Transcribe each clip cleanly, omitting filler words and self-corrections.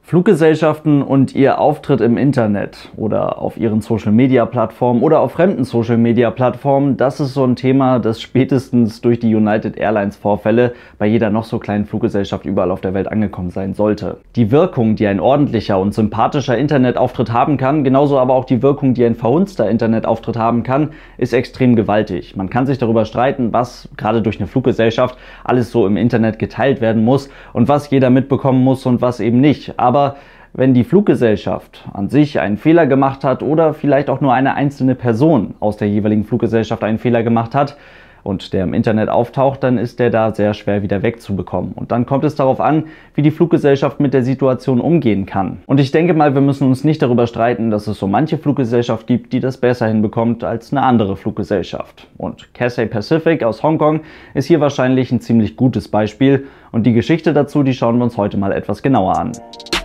Fluggesellschaften und ihr Auftritt im Internet oder auf ihren Social-Media-Plattformen oder auf fremden Social-Media-Plattformen, das ist so ein Thema, das spätestens durch die United Airlines-Vorfälle bei jeder noch so kleinen Fluggesellschaft überall auf der Welt angekommen sein sollte. Die Wirkung, die ein ordentlicher und sympathischer Internetauftritt haben kann, genauso aber auch die Wirkung, die ein verhunzter Internetauftritt haben kann, ist extrem gewaltig. Man kann sich darüber streiten, was gerade durch eine Fluggesellschaft alles so im Internet geteilt werden muss und was jeder mitbekommen muss und was eben nicht. Aber wenn die Fluggesellschaft an sich einen Fehler gemacht hat oder vielleicht auch nur eine einzelne Person aus der jeweiligen Fluggesellschaft einen Fehler gemacht hat und der im Internet auftaucht, dann ist der da sehr schwer wieder wegzubekommen. Und dann kommt es darauf an, wie die Fluggesellschaft mit der Situation umgehen kann. Und ich denke mal, wir müssen uns nicht darüber streiten, dass es so manche Fluggesellschaft gibt, die das besser hinbekommt als eine andere Fluggesellschaft. Und Cathay Pacific aus Hongkong ist hier wahrscheinlich ein ziemlich gutes Beispiel. Und die Geschichte dazu, die schauen wir uns heute mal etwas genauer an.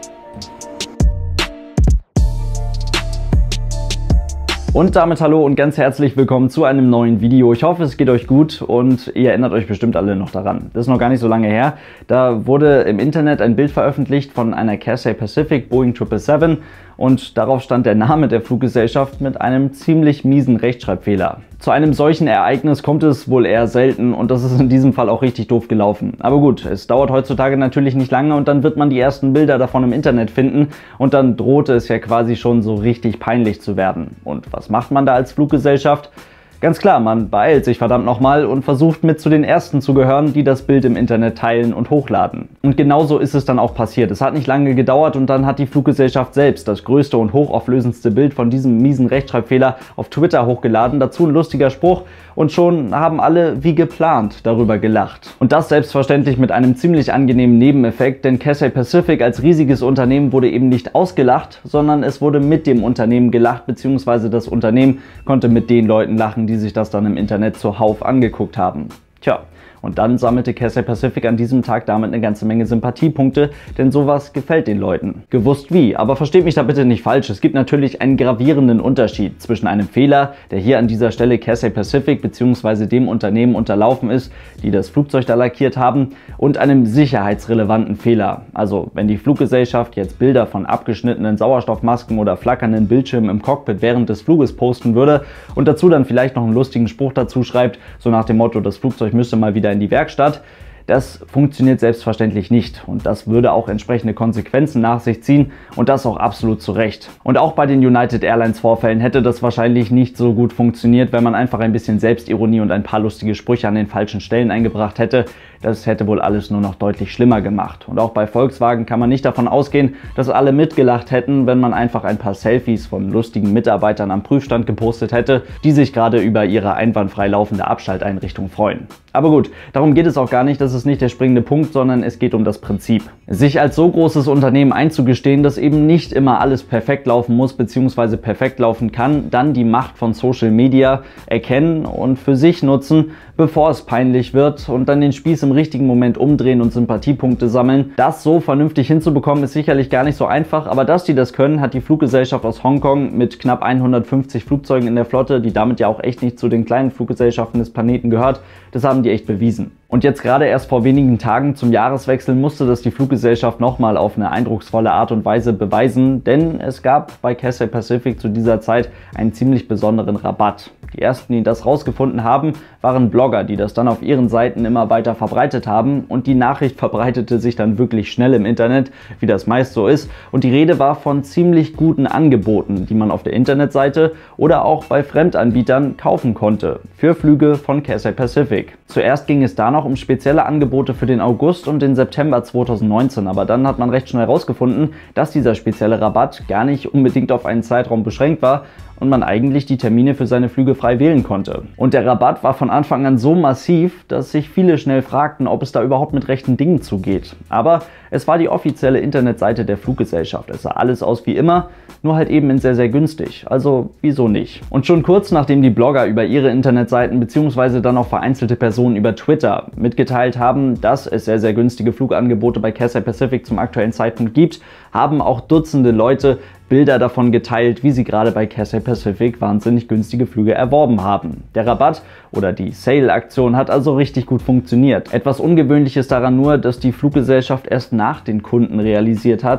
Und damit hallo und ganz herzlich willkommen zu einem neuen Video. Ich hoffe, es geht euch gut und ihr erinnert euch bestimmt alle noch daran. Das ist noch gar nicht so lange her. Da wurde im Internet ein Bild veröffentlicht von einer Cathay Pacific Boeing 777 und darauf stand der Name der Fluggesellschaft mit einem ziemlich miesen Rechtschreibfehler. Zu einem solchen Ereignis kommt es wohl eher selten und das ist in diesem Fall auch richtig doof gelaufen. Aber gut, es dauert heutzutage natürlich nicht lange und dann wird man die ersten Bilder davon im Internet finden und dann drohte es ja quasi schon so richtig peinlich zu werden. Und was macht man da als Fluggesellschaft? Ganz klar, man beeilt sich verdammt nochmal und versucht mit zu den Ersten zu gehören, die das Bild im Internet teilen und hochladen. Und genauso ist es dann auch passiert. Es hat nicht lange gedauert und dann hat die Fluggesellschaft selbst das größte und hochauflösendste Bild von diesem miesen Rechtschreibfehler auf Twitter hochgeladen. Dazu ein lustiger Spruch und schon haben alle wie geplant darüber gelacht. Und das selbstverständlich mit einem ziemlich angenehmen Nebeneffekt, denn Cathay Pacific als riesiges Unternehmen wurde eben nicht ausgelacht, sondern es wurde mit dem Unternehmen gelacht, beziehungsweise das Unternehmen konnte mit den Leuten lachen, die sich das dann im Internet zuhauf angeguckt haben. Tja, und dann sammelte Cathay Pacific an diesem Tag damit eine ganze Menge Sympathiepunkte, denn sowas gefällt den Leuten. Gewusst wie, aber versteht mich da bitte nicht falsch, es gibt natürlich einen gravierenden Unterschied zwischen einem Fehler, der hier an dieser Stelle Cathay Pacific bzw. dem Unternehmen unterlaufen ist, die das Flugzeug da lackiert haben, und einem sicherheitsrelevanten Fehler. Also wenn die Fluggesellschaft jetzt Bilder von abgeschnittenen Sauerstoffmasken oder flackernden Bildschirmen im Cockpit während des Fluges posten würde und dazu dann vielleicht noch einen lustigen Spruch dazu schreibt, so nach dem Motto, das Flugzeug müsste mal wieder in die Werkstatt. Das funktioniert selbstverständlich nicht und das würde auch entsprechende Konsequenzen nach sich ziehen und das auch absolut zu Recht. Und auch bei den United Airlines Vorfällen hätte das wahrscheinlich nicht so gut funktioniert, wenn man einfach ein bisschen Selbstironie und ein paar lustige Sprüche an den falschen Stellen eingebracht hätte. Das hätte wohl alles nur noch deutlich schlimmer gemacht. Und auch bei Volkswagen kann man nicht davon ausgehen, dass alle mitgelacht hätten, wenn man einfach ein paar Selfies von lustigen Mitarbeitern am Prüfstand gepostet hätte, die sich gerade über ihre einwandfrei laufende Abschalteinrichtung freuen. Aber gut, darum geht es auch gar nicht, das ist nicht der springende Punkt, sondern es geht um das Prinzip. Sich als so großes Unternehmen einzugestehen, dass eben nicht immer alles perfekt laufen muss bzw. perfekt laufen kann, dann die Macht von Social Media erkennen und für sich nutzen, bevor es peinlich wird und dann den Spieß im richtigen Moment umdrehen und Sympathiepunkte sammeln. Das so vernünftig hinzubekommen ist sicherlich gar nicht so einfach, aber dass die das können, hat die Fluggesellschaft aus Hongkong mit knapp 150 Flugzeugen in der Flotte, die damit ja auch echt nicht zu den kleinen Fluggesellschaften des Planeten gehört, das haben die echt bewiesen. Und jetzt gerade erst vor wenigen Tagen zum Jahreswechsel musste das die Fluggesellschaft nochmal auf eine eindrucksvolle Art und Weise beweisen, denn es gab bei Cathay Pacific zu dieser Zeit einen ziemlich besonderen Rabatt. Die ersten, die das rausgefunden haben, waren Blogger, die das dann auf ihren Seiten immer weiter verbreitet haben und die Nachricht verbreitete sich dann wirklich schnell im Internet, wie das meist so ist, und die Rede war von ziemlich guten Angeboten, die man auf der Internetseite oder auch bei Fremdanbietern kaufen konnte, für Flüge von Cathay Pacific. Zuerst ging es da noch um spezielle Angebote für den August und den September 2019, aber dann hat man recht schnell herausgefunden, dass dieser spezielle Rabatt gar nicht unbedingt auf einen Zeitraum beschränkt war und man eigentlich die Termine für seine Flüge frei wählen konnte. Und der Rabatt war von Anfang an so massiv, dass sich viele schnell fragten, ob es da überhaupt mit rechten Dingen zugeht. Aber es war die offizielle Internetseite der Fluggesellschaft. Es sah alles aus wie immer, nur halt eben in sehr, sehr günstig. Also wieso nicht? Und schon kurz nachdem die Blogger über ihre Internetseiten bzw. dann auch vereinzelte Personen über Twitter mitgeteilt haben, dass es sehr, sehr günstige Flugangebote bei Cathay Pacific zum aktuellen Zeitpunkt gibt, haben auch Dutzende Leute Bilder davon geteilt, wie sie gerade bei Cathay Pacific wahnsinnig günstige Flüge erworben haben. Der Rabatt oder die Sale-Aktion hat also richtig gut funktioniert. Etwas Ungewöhnliches daran nur, dass die Fluggesellschaft erst nach den Kunden realisiert hat,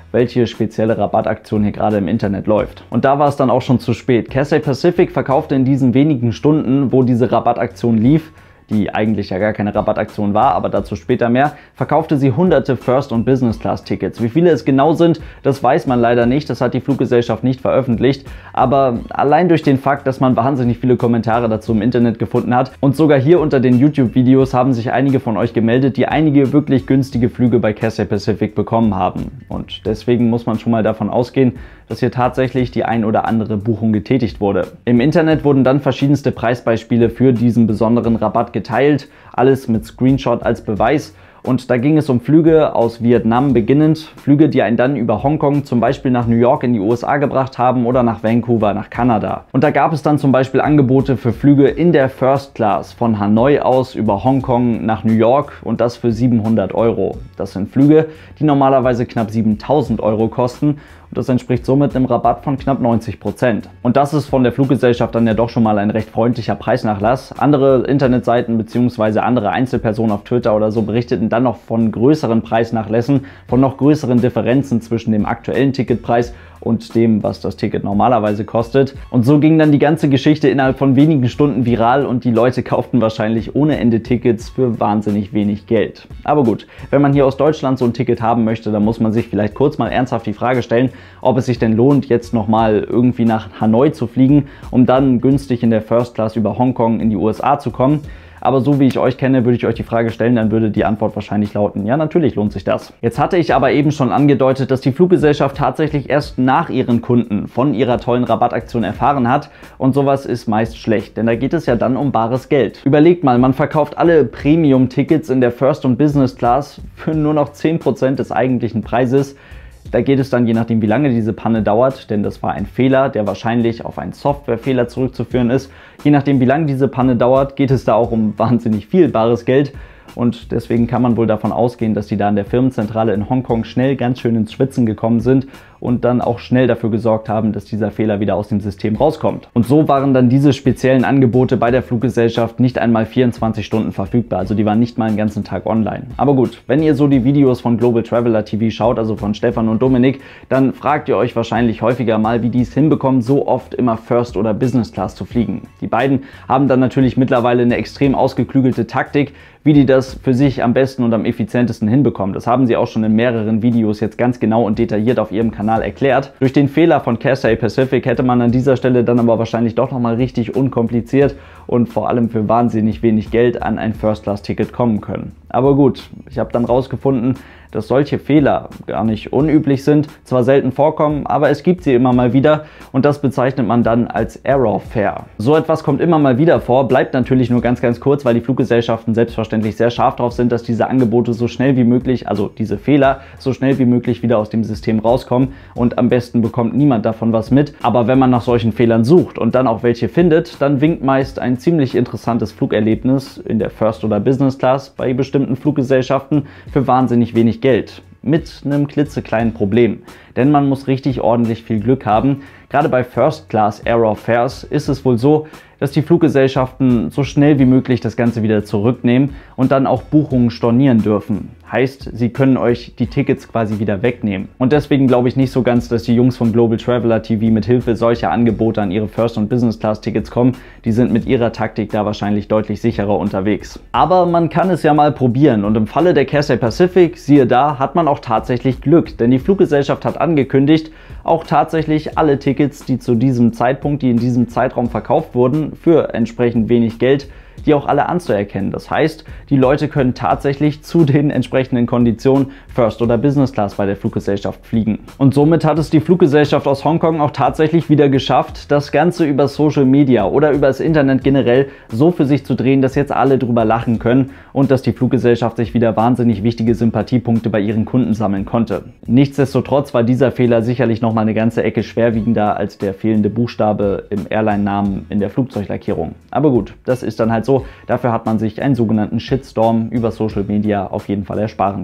welche spezielle Rabattaktion hier gerade im Internet läuft. Und da war es dann auch schon zu spät. Cathay Pacific verkaufte in diesen wenigen Stunden, wo diese Rabattaktion lief, die eigentlich ja gar keine Rabattaktion war, aber dazu später mehr, verkaufte sie hunderte First- und Business-Class-Tickets. Wie viele es genau sind, das weiß man leider nicht, das hat die Fluggesellschaft nicht veröffentlicht, aber allein durch den Fakt, dass man wahnsinnig viele Kommentare dazu im Internet gefunden hat und sogar hier unter den YouTube-Videos haben sich einige von euch gemeldet, die einige wirklich günstige Flüge bei Cathay Pacific bekommen haben. Und deswegen muss man schon mal davon ausgehen, dass hier tatsächlich die ein oder andere Buchung getätigt wurde. Im Internet wurden dann verschiedenste Preisbeispiele für diesen besonderen Rabatt geteilt, alles mit Screenshot als Beweis. Und da ging es um Flüge aus Vietnam beginnend, Flüge, die einen dann über Hongkong zum Beispiel nach New York in die USA gebracht haben oder nach Vancouver nach Kanada. Und da gab es dann zum Beispiel Angebote für Flüge in der First Class von Hanoi aus über Hongkong nach New York und das für 700 Euro. Das sind Flüge, die normalerweise knapp 7.000 Euro kosten. Und das entspricht somit einem Rabatt von knapp 90%. Und das ist von der Fluggesellschaft dann ja doch schon mal ein recht freundlicher Preisnachlass. Andere Internetseiten bzw. andere Einzelpersonen auf Twitter oder so berichteten dann noch von größeren Preisnachlässen, von noch größeren Differenzen zwischen dem aktuellen Ticketpreis und dem, was das Ticket normalerweise kostet. Und so ging dann die ganze Geschichte innerhalb von wenigen Stunden viral und die Leute kauften wahrscheinlich ohne Ende Tickets für wahnsinnig wenig Geld. Aber gut, wenn man hier aus Deutschland so ein Ticket haben möchte, dann muss man sich vielleicht kurz mal ernsthaft die Frage stellen, ob es sich denn lohnt, jetzt nochmal irgendwie nach Hanoi zu fliegen, um dann günstig in der First Class über Hongkong in die USA zu kommen. Aber so wie ich euch kenne, würde ich euch die Frage stellen, dann würde die Antwort wahrscheinlich lauten, ja, natürlich lohnt sich das. Jetzt hatte ich aber eben schon angedeutet, dass die Fluggesellschaft tatsächlich erst nach ihren Kunden von ihrer tollen Rabattaktion erfahren hat und sowas ist meist schlecht, denn da geht es ja dann um bares Geld. Überlegt mal, man verkauft alle Premium-Tickets in der First- und Business Class für nur noch 10% des eigentlichen Preises. Da geht es dann, je nachdem wie lange diese Panne dauert, denn das war ein Fehler, der wahrscheinlich auf einen Softwarefehler zurückzuführen ist. Je nachdem wie lange diese Panne dauert, geht es da auch um wahnsinnig viel bares Geld. Und deswegen kann man wohl davon ausgehen, dass die da in der Firmenzentrale in Hongkong schnell ganz schön ins Schwitzen gekommen sind und dann auch schnell dafür gesorgt haben, dass dieser Fehler wieder aus dem System rauskommt. Und so waren dann diese speziellen Angebote bei der Fluggesellschaft nicht einmal 24 Stunden verfügbar, also die waren nicht mal einen ganzen Tag online. Aber gut, wenn ihr so die Videos von Global Traveler TV schaut, also von Stefan und Dominik, dann fragt ihr euch wahrscheinlich häufiger mal, wie die es hinbekommen, so oft immer First oder Business Class zu fliegen. Die beiden haben dann natürlich mittlerweile eine extrem ausgeklügelte Taktik, wie die das für sich am besten und am effizientesten hinbekommen. Das haben sie auch schon in mehreren Videos jetzt ganz genau und detailliert auf ihrem Kanal erklärt. Durch den Fehler von Cathay Pacific hätte man an dieser Stelle dann aber wahrscheinlich doch nochmal richtig unkompliziert und vor allem für wahnsinnig wenig Geld an ein First-Class-Ticket kommen können. Aber gut, ich habe dann rausgefunden, dass solche Fehler gar nicht unüblich sind, zwar selten vorkommen, aber es gibt sie immer mal wieder und das bezeichnet man dann als Error Fare. So etwas kommt immer mal wieder vor, bleibt natürlich nur ganz kurz, weil die Fluggesellschaften selbstverständlich sehr scharf darauf sind, dass diese Angebote so schnell wie möglich, also diese Fehler, so schnell wie möglich wieder aus dem System rauskommen und am besten bekommt niemand davon was mit. Aber wenn man nach solchen Fehlern sucht und dann auch welche findet, dann winkt meist ein ziemlich interessantes Flugerlebnis in der First- oder Business Class bei bestimmten Fluggesellschaften für wahnsinnig wenig Geld. Mit einem klitzekleinen Problem. Denn man muss richtig ordentlich viel Glück haben. Gerade bei First Class Error Fares ist es wohl so, dass die Fluggesellschaften so schnell wie möglich das Ganze wieder zurücknehmen und dann auch Buchungen stornieren dürfen. Heißt, sie können euch die Tickets quasi wieder wegnehmen. Und deswegen glaube ich nicht so ganz, dass die Jungs von Global Traveler TV mit Hilfe solcher Angebote an ihre First- und Business-Class-Tickets kommen. Die sind mit ihrer Taktik da wahrscheinlich deutlich sicherer unterwegs. Aber man kann es ja mal probieren und im Falle der Cathay Pacific, siehe da, hat man auch tatsächlich Glück. Denn die Fluggesellschaft hat angekündigt, auch tatsächlich alle Tickets, die zu diesem Zeitpunkt, die in diesem Zeitraum verkauft wurden, für entsprechend wenig Geld, die auch alle anzuerkennen. Das heißt, die Leute können tatsächlich zu den entsprechenden Konditionen First oder Business Class bei der Fluggesellschaft fliegen. Und somit hat es die Fluggesellschaft aus Hongkong auch tatsächlich wieder geschafft, das Ganze über Social Media oder über das Internet generell so für sich zu drehen, dass jetzt alle drüber lachen können und dass die Fluggesellschaft sich wieder wahnsinnig wichtige Sympathiepunkte bei ihren Kunden sammeln konnte. Nichtsdestotrotz war dieser Fehler sicherlich noch mal eine ganze Ecke schwerwiegender als der fehlende Buchstabe im Airline-Namen in der Flugzeuglackierung. Aber gut, das ist dann halt so. Dafür hat man sich einen sogenannten Shitstorm über Social Media auf jeden Fall ersparen können.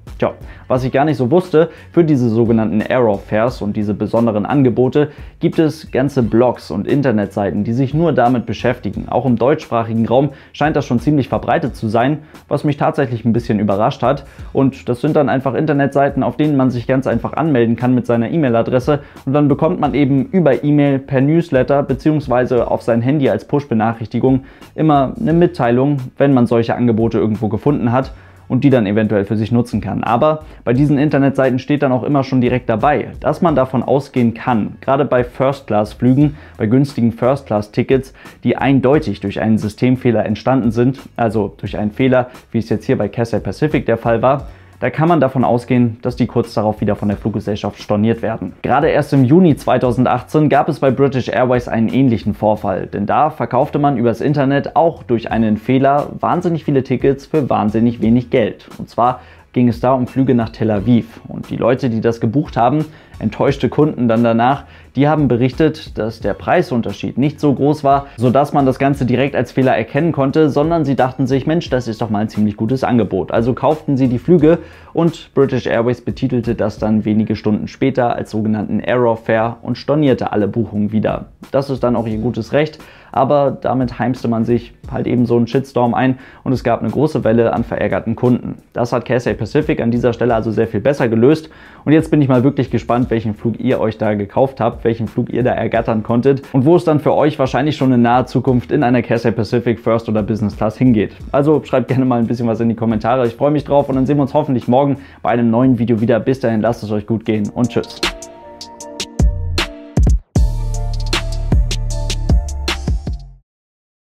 Tja, was ich gar nicht so wusste, für diese sogenannten Aerofares und diese besonderen Angebote gibt es ganze Blogs und Internetseiten, die sich nur damit beschäftigen. Auch im deutschsprachigen Raum scheint das schon ziemlich verbreitet zu sein, was mich tatsächlich ein bisschen überrascht hat. Und das sind dann einfach Internetseiten, auf denen man sich ganz einfach anmelden kann mit seiner E-Mail-Adresse und dann bekommt man eben über E-Mail, per Newsletter bzw. auf sein Handy als Push-Benachrichtigung immer eine Mitteilung, wenn man solche Angebote irgendwo gefunden hat und die dann eventuell für sich nutzen kann. Aber bei diesen Internetseiten steht dann auch immer schon direkt dabei, dass man davon ausgehen kann, gerade bei First-Class-Flügen, bei günstigen First-Class-Tickets, die eindeutig durch einen Systemfehler entstanden sind, also durch einen Fehler, wie es jetzt hier bei Cathay Pacific der Fall war, da kann man davon ausgehen, dass die kurz darauf wieder von der Fluggesellschaft storniert werden. Gerade erst im Juni 2018 gab es bei British Airways einen ähnlichen Vorfall, denn da verkaufte man übers Internet auch durch einen Fehler wahnsinnig viele Tickets für wahnsinnig wenig Geld. Und zwar ging es da um Flüge nach Tel Aviv. Und die Leute, die das gebucht haben, enttäuschte Kunden dann danach, die haben berichtet, dass der Preisunterschied nicht so groß war, sodass man das Ganze direkt als Fehler erkennen konnte, sondern sie dachten sich, Mensch, das ist doch mal ein ziemlich gutes Angebot. Also kauften sie die Flüge und British Airways betitelte das dann wenige Stunden später als sogenannten Aerofare und stornierte alle Buchungen wieder. Das ist dann auch ihr gutes Recht, aber damit heimste man sich halt eben so einen Shitstorm ein und es gab eine große Welle an verärgerten Kunden. Das hat Cathay Pacific an dieser Stelle also sehr viel besser gelöst und jetzt bin ich mal wirklich gespannt, welchen Flug ihr euch da gekauft habt, welchen Flug ihr da ergattern konntet und wo es dann für euch wahrscheinlich schon in naher Zukunft in einer Cathay Pacific First oder Business Class hingeht. Also schreibt gerne mal ein bisschen was in die Kommentare, ich freue mich drauf und dann sehen wir uns hoffentlich morgen bei einem neuen Video wieder. Bis dahin, lasst es euch gut gehen und tschüss.